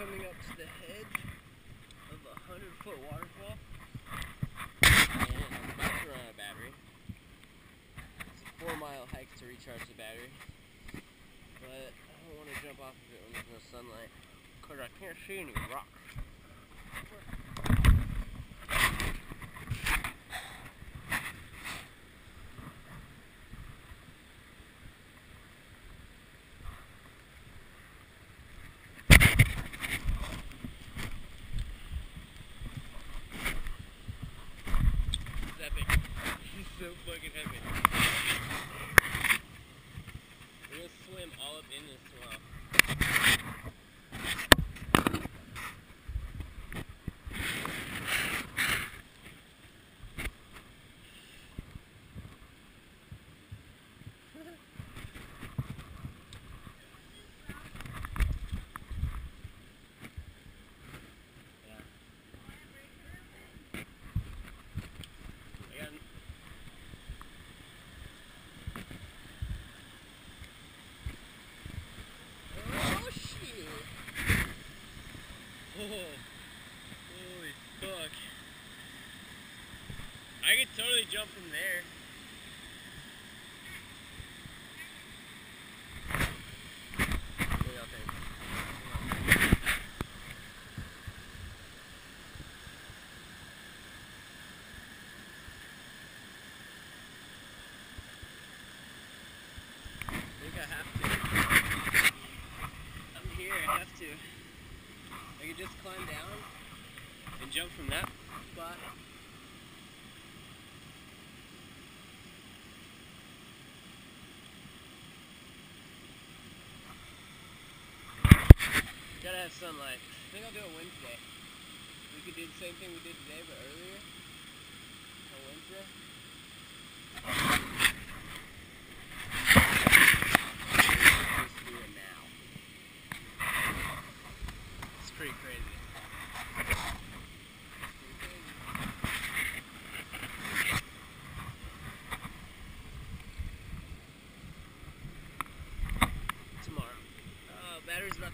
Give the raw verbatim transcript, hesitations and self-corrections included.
coming up to the hedge of a hundred foot waterfall, and I'm about to run out of battery. It's a four mile hike to recharge the battery, but I don't want to jump off of it when there's no sunlight, because I can't see any rocks. So fucking heavy. We're gonna swim all up in this swamp. Holy fuck. I could totally jump from there. What do y'all think? I think I have to. I'm here, I have to. I could just climb down and jump from that spot. Gotta have sunlight. I think I'll do a Wednesday. We could do the same thing we did today, but earlier. A Wednesday. Let's do it now. It's pretty crazy. Tomorrow. Uh, battery's about